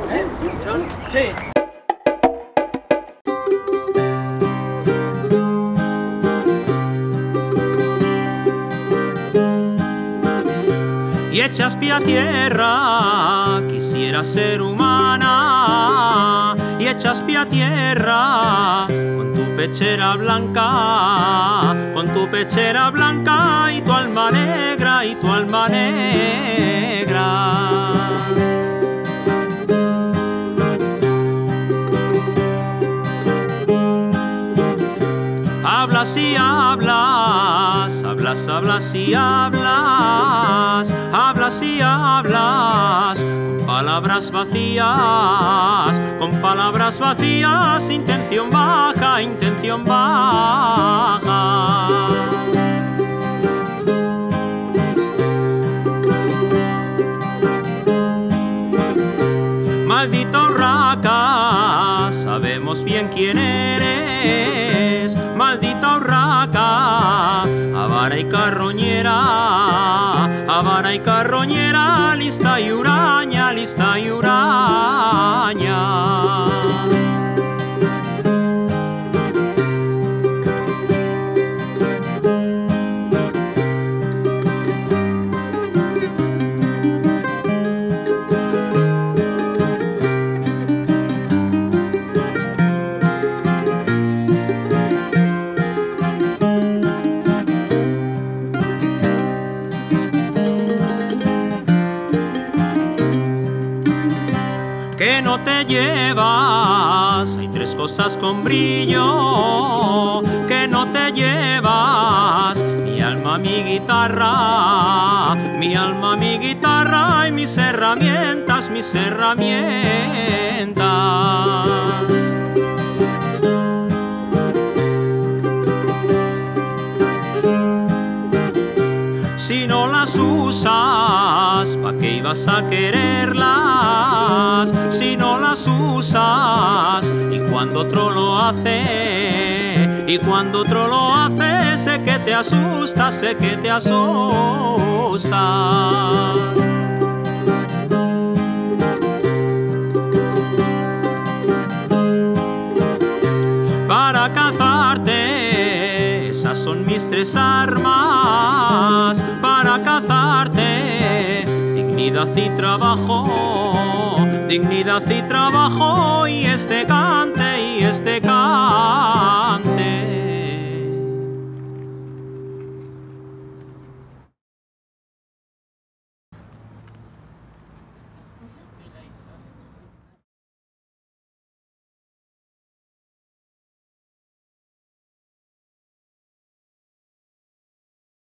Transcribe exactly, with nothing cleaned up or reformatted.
¿Eh? Sí. Y echas pie a tierra, quisiera ser humana. Y echas pie a tierra, con tu pechera blanca, con tu pechera blanca y tu alma negra, y tu alma negra. Hablas y hablas, hablas, hablas y hablas, hablas y hablas, con palabras vacías, con palabras vacías, intención baja, intención baja. Maldita urraca, sabemos bien quién eres. Maldita urraca, avara y carroñera, avara y carroñera, lista y huraña, lista y huraña. Que no te llevas, hay tres cosas con brillo que no te llevas: mi alma, mi guitarra, mi alma, mi guitarra y mis herramientas, mis herramientas. Si no las usas, ¿pa' qué ibas a quererlas? Si no las usas, y cuando otro lo hace, y cuando otro lo hace, sé que te asusta, sé que te asusta. Para cazarte, esas son mis tres armas. Para cazarte, dignidad y trabajo, dignidad y trabajo, y este cante, y este cante.